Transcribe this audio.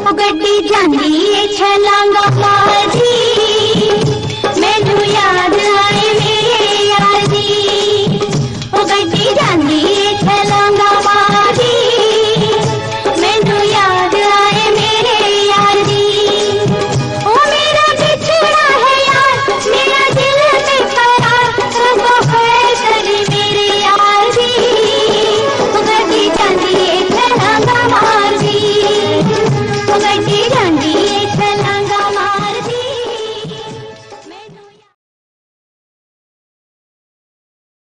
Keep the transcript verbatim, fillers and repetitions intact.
ओ गड्डी जांदी ए छलांगा पार दी, मैनू याद आए मेरे यार दी। ओ गड्डी जांदी